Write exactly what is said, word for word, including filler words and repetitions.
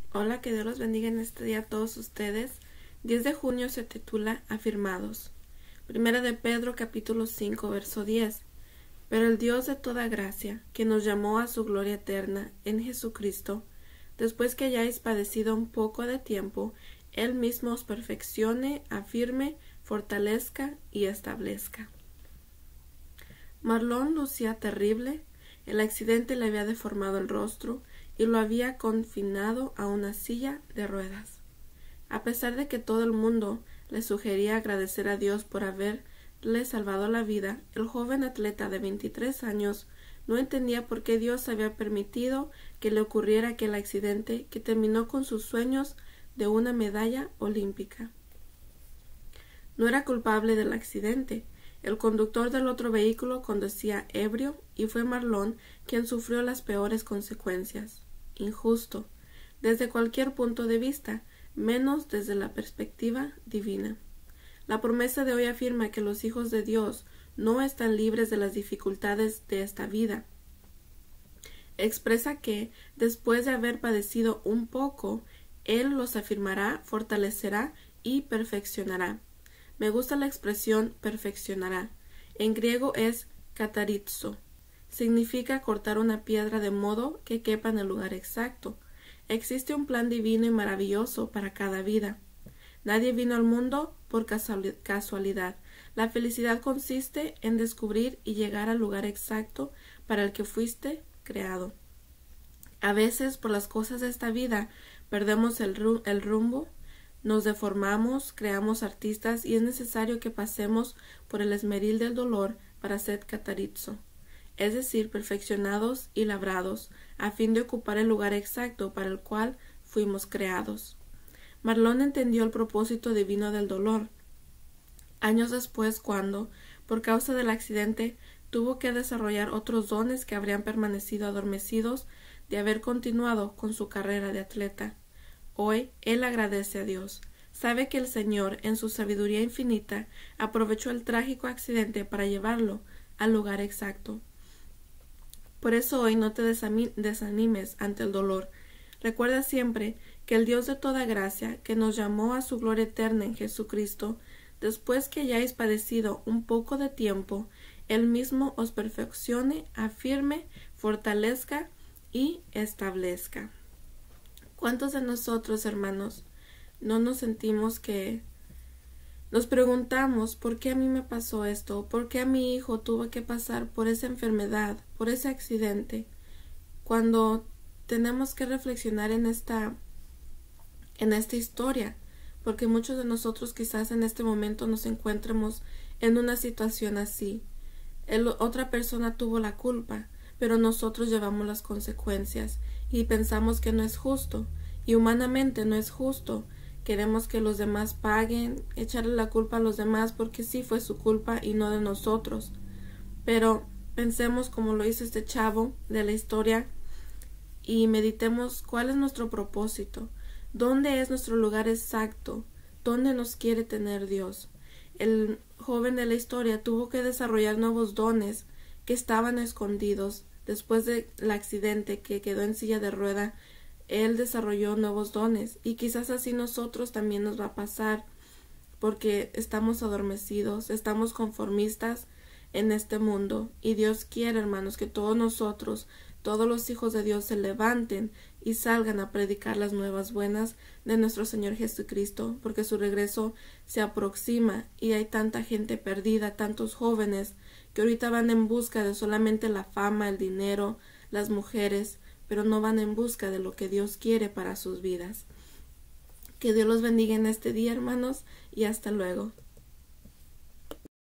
Hola, que Dios los bendiga en este día a todos ustedes. diez de junio se titula Afirmados. Primera de Pedro capítulo cinco verso diez. Pero el Dios de toda gracia, que nos llamó a su gloria eterna en Jesucristo, después que hayáis padecido un poco de tiempo, Él mismo os perfeccione, afirme, fortalezca y establezca. Marlon lucía terrible. El accidente le había deformado el rostro y lo había confinado a una silla de ruedas. A pesar de que todo el mundo le sugería agradecer a Dios por haberle salvado la vida, el joven atleta de veintitrés años no entendía por qué Dios había permitido que le ocurriera aquel accidente que terminó con sus sueños de una medalla olímpica. No era culpable del accidente. El conductor del otro vehículo conducía ebrio y fue Marlon quien sufrió las peores consecuencias. Injusto, desde cualquier punto de vista, menos desde la perspectiva divina. La promesa de hoy afirma que los hijos de Dios no están libres de las dificultades de esta vida. Expresa que, después de haber padecido un poco, Él los afirmará, fortalecerá y perfeccionará. Me gusta la expresión perfeccionará. En griego es katarizo. Significa cortar una piedra de modo que quepa en el lugar exacto. Existe un plan divino y maravilloso para cada vida. Nadie vino al mundo por casualidad. La felicidad consiste en descubrir y llegar al lugar exacto para el que fuiste creado. A veces, por las cosas de esta vida, perdemos el, rum el rumbo, nos deformamos, creamos artistas y es necesario que pasemos por el esmeril del dolor para ser katarizo, es decir, perfeccionados y labrados, a fin de ocupar el lugar exacto para el cual fuimos creados. Marlon entendió el propósito divino del dolor. Años después, cuando, por causa del accidente, tuvo que desarrollar otros dones que habrían permanecido adormecidos de haber continuado con su carrera de atleta. Hoy, él agradece a Dios. Sabe que el Señor, en su sabiduría infinita, aprovechó el trágico accidente para llevarlo al lugar exacto. Por eso hoy no te desanimes ante el dolor. Recuerda siempre que el Dios de toda gracia, que nos llamó a su gloria eterna en Jesucristo, después que hayáis padecido un poco de tiempo, Él mismo os perfeccione, afirme, fortalezca y establezca. ¿Cuántos de nosotros, hermanos, no nos sentimos que nos preguntamos por qué a mí me pasó esto, por qué a mi hijo tuvo que pasar por esa enfermedad, por ese accidente? Cuando tenemos que reflexionar en esta, en esta historia, porque muchos de nosotros quizás en este momento nos encuentremos en una situación así. El, otra persona tuvo la culpa, pero nosotros llevamos las consecuencias y pensamos que no es justo, y humanamente no es justo. Queremos que los demás paguen, echarle la culpa a los demás porque sí fue su culpa y no de nosotros. Pero pensemos como lo hizo este chavo de la historia y meditemos cuál es nuestro propósito, dónde es nuestro lugar exacto, dónde nos quiere tener Dios. El joven de la historia tuvo que desarrollar nuevos dones que estaban escondidos. Después del accidente que quedó en silla de rueda, él desarrolló nuevos dones y quizás así nosotros también nos va a pasar porque estamos adormecidos, estamos conformistas en este mundo y Dios quiere, hermanos, que todos nosotros, todos los hijos de Dios se levanten y salgan a predicar las nuevas buenas de nuestro Señor Jesucristo, porque su regreso se aproxima y hay tanta gente perdida, tantos jóvenes que ahorita van en busca de solamente la fama, el dinero, las mujeres, pero no van en busca de lo que Dios quiere para sus vidas. Que Dios los bendiga en este día, hermanos, y hasta luego.